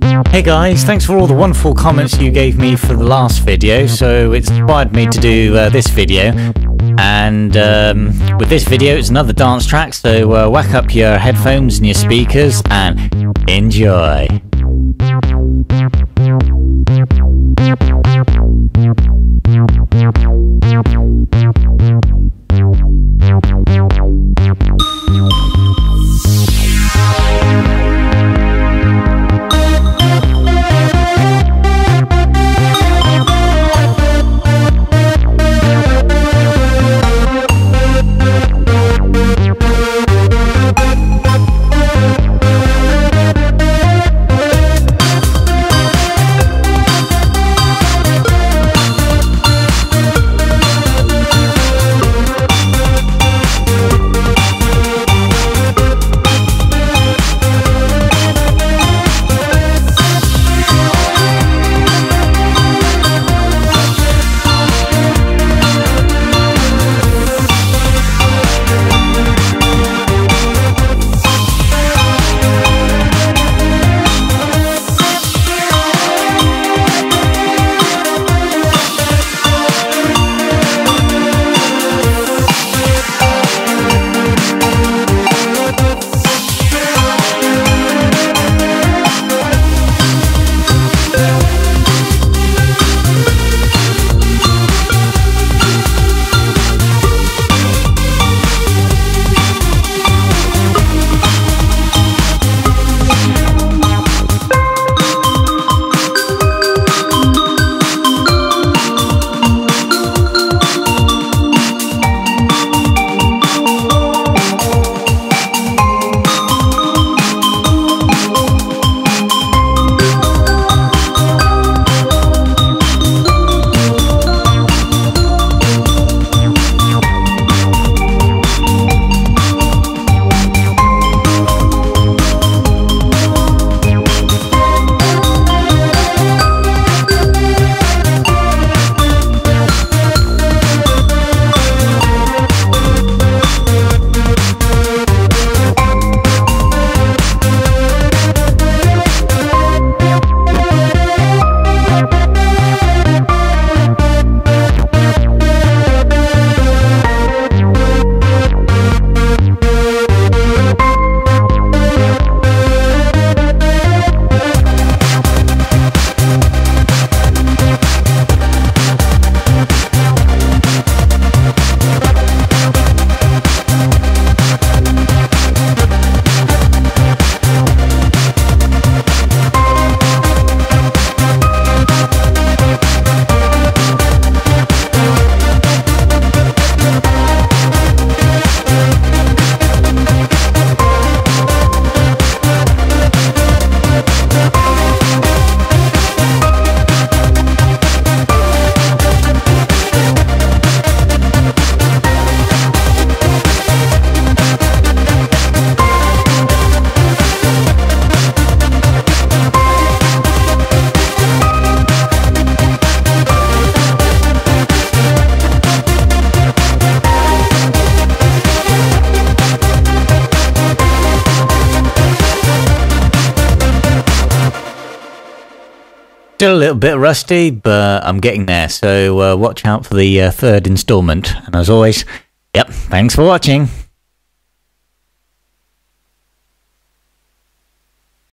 Hey guys, thanks for all the wonderful comments you gave me for the last video. So it's inspired me to do this video. And with this video, it's another dance track. So whack up your headphones and your speakers and enjoy. Still a little bit rusty, but I'm getting there, so watch out for the third installment. And as always, yep, thanks for watching.